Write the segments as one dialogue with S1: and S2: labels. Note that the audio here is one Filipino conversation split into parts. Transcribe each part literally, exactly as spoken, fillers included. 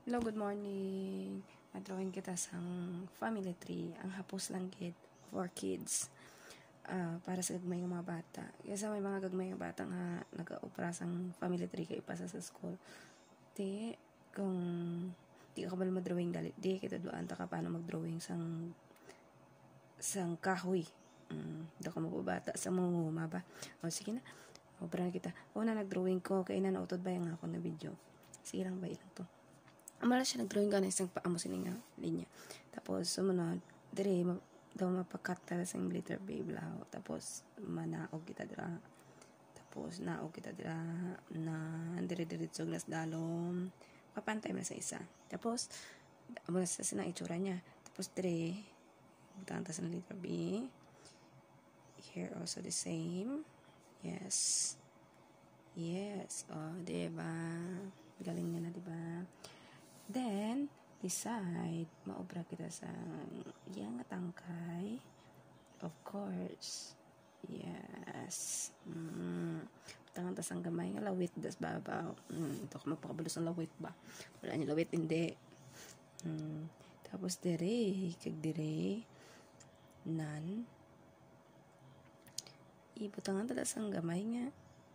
S1: Hello, good morning. Madrawing kita sang family tree, ang hapos lang kid for kids. Uh, para sa gagmay ng mga bata. Kasi may mga gagmay ng bata nga nag-opera sang family tree kay ipasa sa school. Di, kung di ka kabal mag-drawing dali, di kita doon ta ka paano mag-drawing sang sang kahoy. Mm, do ka mababata sa mangunguma ba? O sige na. Opera kita. O na nag-drawing ko, kaya na nautod ba yung ako na video. Sige lang ba ilang to. Amala siya nag-drawing ka na isang paamo sining nga linya. Tapos, sumunod, dire, ma- daw mapakat tala sa glitter babe lao. Tapos, manaog kita dira. Tapos, naog kita dira na dire-diretso glas dalom. Kapantay mo na sa isa. Tapos, amala sa sinang itsura niya. Tapos, dire, butang tas ng letter B. Here also the same. Yes. Yes. Oh, diba? Galing niya na, diba? Then, decide, maobra kita sa iyang tangkay. Of course. Yes. Mm. Tangan tas ang gamay nga lawit das babaw. Mm. Ito ka magpakabalos ng lawit ba? Wala niya lawit, hindi. Mm. Tapos dire, kag dire, nan. Ibutangan talas ang gamay nga.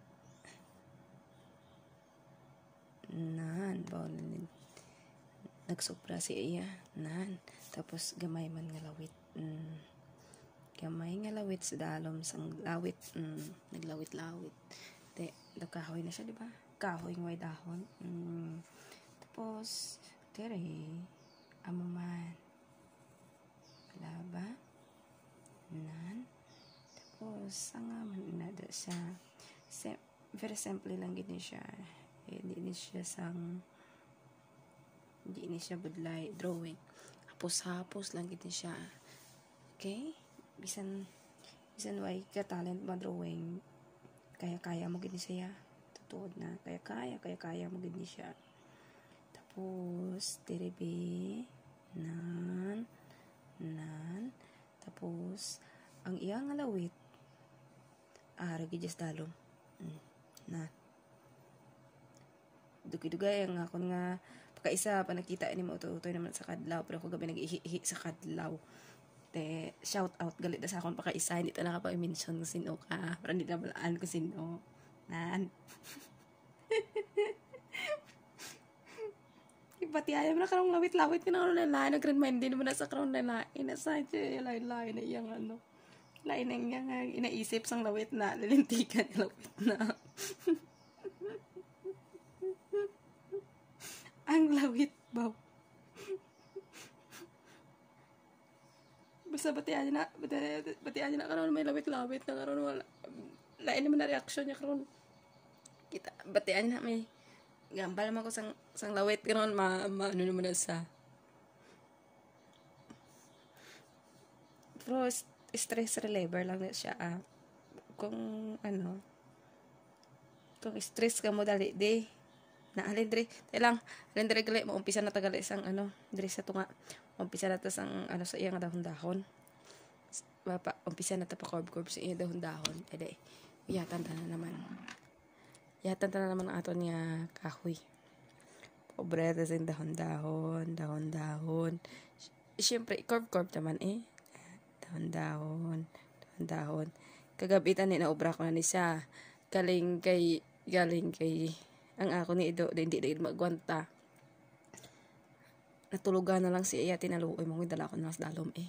S1: Nan, bawal nagsupra si iya nan tapos gamay man nga lawit mm. Gamay nga lawit sa dalom sang lawit mm. Naglawit-lawit de kahoy na siya, di ba? Kahoy nga may dahon mm. Tapos tere amo man wala ba nan tapos nga man inada siya Sem- very simple lang gini siya eh, hindi ni siya sang hindi ni siya budlay drawing. Hapos-hapos lang gito siya. Okay? Bisan bisan way ka talent mo drawing. Kaya-kaya mo gini siya. Tutuod na. Kaya-kaya, kaya-kaya mo gini siya. Tapos, tirebe, nan, nan, tapos, ang iyang alawit, aragi just dalom. Mm, na. Dugi-dugay ang ako nga pagkaisa pa nakita ni mo utoy naman sa kadlaw pero ako gabi nag-ihi sa kadlaw te shout out galit na sa akon pagkaisa hindi ta nakapa-mention kung sino ka para hindi na balaan kung sino nan ipati ayaw na karong lawit-lawit ka na ano na lain nag-remind din mo na sa karong na lain na sa lain-lain na iyang ano lain na iyang inaisip sang lawit na lilintikan lawit na ang lawit baw. Basta batian na, batian na karon may lawit-lawit na karon wala. Lain naman na reaksyon niya karon. Kita batian na may gambal man ko sang sang lawit karon ma, ma ano naman na sa. Pero stress reliever lang na siya ah. Kung ano kung stress ka mo dali di na alin dire lang alin dire gali maumpisa na tagali sang ano dire sa tunga umpisa na ta sang ano sa iyang dahon-dahon papa umpisa na ta pa curve-curve sa iyang dahon-dahon ede yatan ta na naman yatan ta na naman ang aton niya kahoy pobre ta sing dahon-dahon dahon-dahon syempre curve-curve naman eh dahon-dahon dahon-dahon kagabitan ni na obra ko na ni siya galing kay galing kay ang ako ni Ido, hindi na magwanta. Natulugan na lang si iya, tinaluoy mo, dala ko na sa dalom eh.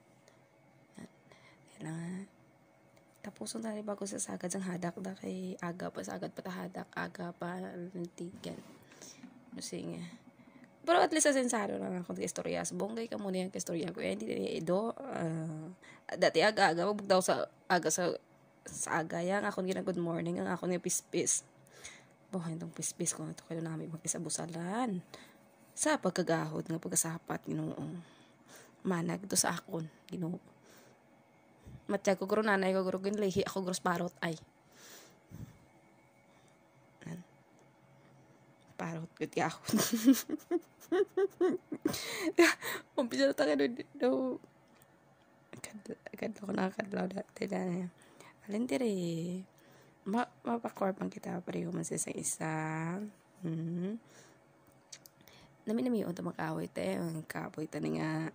S1: Kailangan. Tapos na rin bago sa sagad sang hadak da kay aga pa sagad pa ta hadak, aga pa nantigan. Kasi nga. Pero at least asensaro lang ako ng istorya. Bonggay ka muna yung istorya ko. Eh, hindi na Ido. Uh, dati aga-aga, magbugdaw sa aga sa sa aga yan. Ako ni good morning, ang ako ni pispis. Buhay itong pispis ko na ito kayo namin mag-isabusalan. Sa pagkagahod nga pagkasapat, ginoong manag ito sa akon, ginoo. Matya ko guro nanay ko guro ginlehi, ako gros parot ay. Parot, good gahod. Umpisa na tayo daw. Agad ako nakakadlaw dati na. Alin tiri. Ma mapakorpang kita pareho man sa isa. Mm-hmm. nami-nami yun ito makaway te, ang kapoy tani nga,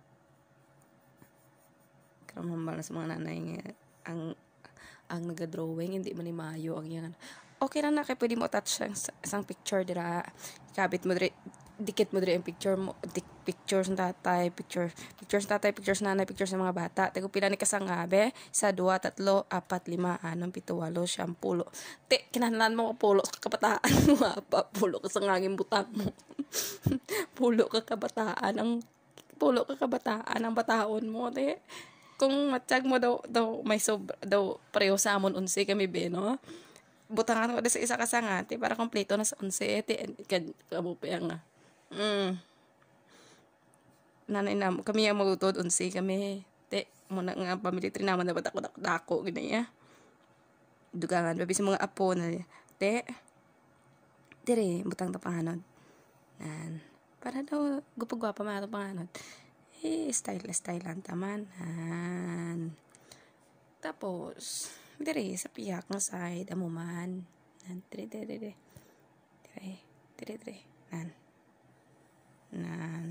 S1: karamambal na sa mga nanay nga, ang, ang nagadrawing, hindi man ni Mayo, ang yan, okay na na, kaya pwede mo attach sa isang picture, dira, kabit mo dira, dikit mo dira yung picture mo, dik, pictures ng tatay, picture, pictures ng tatay, pictures ng nanay, pictures ng mga bata, tago pila ni kasangabe, sa dua, tatlo, apat, lima, anong, pito, walo, siyam, pulo, te, kinahanglan mo ko pulo, sa kabataan mo, apa, pulo ka sa nganging butang mo, pulo ka kabataan, ang, pulo ka kabataan, ang bataon mo, te, kung matiyag mo daw, daw, may sobra, daw, pareho sa amon, unsi kami, be, no? Butangan ko sa isa kasangati para kompleto na sa onse eti kad kamo pa nga mm nanay na kami ang magutod onse kami te muna nga family tree naman dapat ako dako gini ya dugangan babi sa mga apo na te dire butang ta panganod nan para daw gupagwapa man ato panganod eh style style lang taman nan tapos dire sa piyak nga side amuman nan dire dire dire dire dire dire nan nan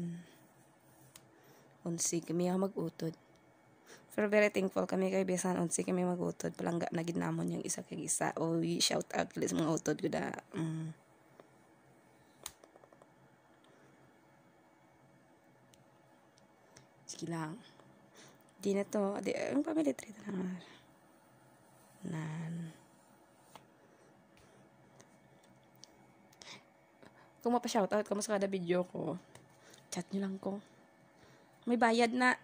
S1: unsi kami ang mag-utod pero very thankful kami kay bisan unsi kami mag-utod palangga na gid namon yung isa kay isa o shout out kay sa mga utod ko da mm. Sige lang di na to di ang family tree na nan kung mapa-shoutout ka mo sa kada video ko chat nyo lang ko may bayad na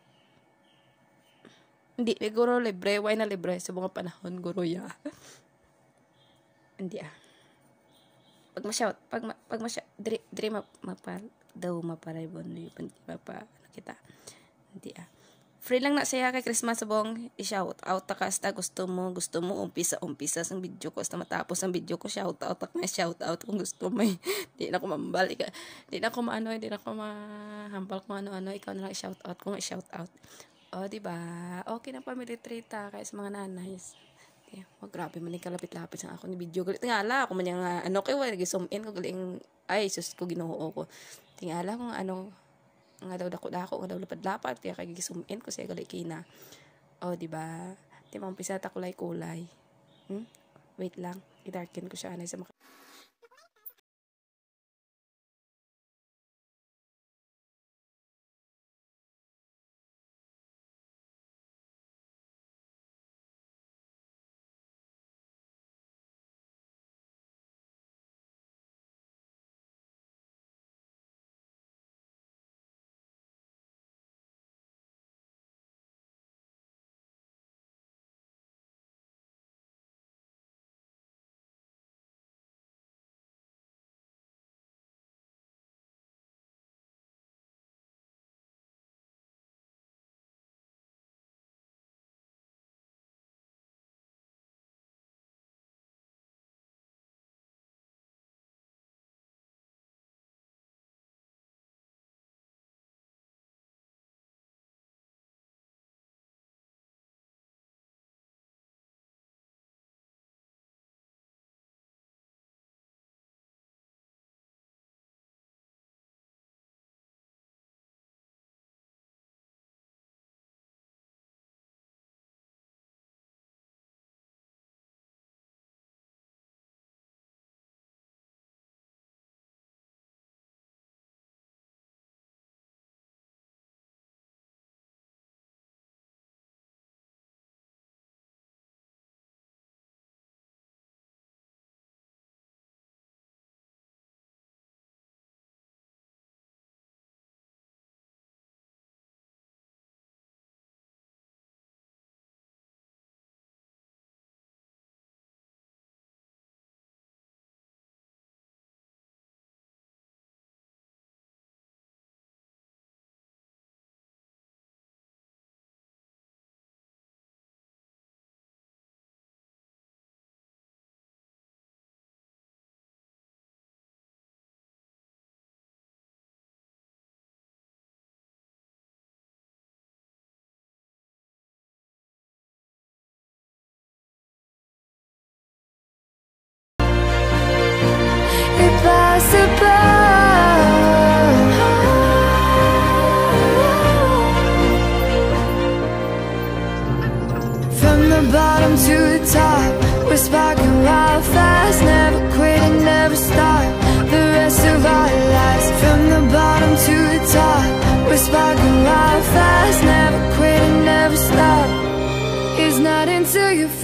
S1: hindi may guro libre why na libre sa mga panahon guro ya hindi ah pag ma-shout pag ma, pag ma diri diri mapa daw maparibon di mapa kita hindi ah free lang na siya kay Christmas subong i-shout out ta kasta gusto mo gusto mo umpisa umpisa sang video ko hasta matapos ang video ko shout out tak na shout out kung gusto mo di na ko mambal ka di na ko maano di na ko mahampal kung ano-ano ikaw na lang i-shout out kung i-shout out oh di ba okay na family tree ta kay sa mga nanays okay oh, grabe man ni kalapit-lapit sa ako ni video galit tingala ako man yang uh, ano kay wa nag-zoom in ko galing ay sus ko Ginoo ko tingala kung ano nga daw dako-dako nga daw lapad-lapad kaya kay gisumin ko siya gali kina oh di ba di mampisa ta kulay-kulay hmm? Wait lang i-darken ko siya anay sa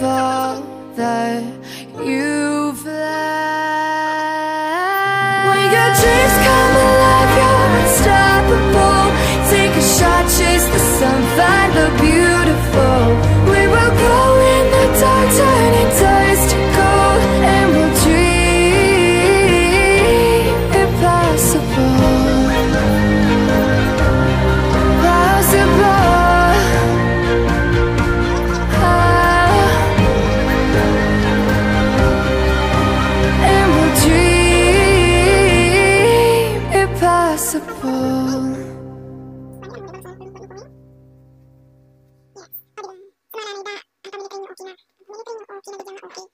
S2: that you've left. When your dreams come alive, you're unstoppable. Take a shot, chase the sun, find the beautiful. We will glow in the dark, turning dust to gold, and we'll dream impossible.
S3: Yes.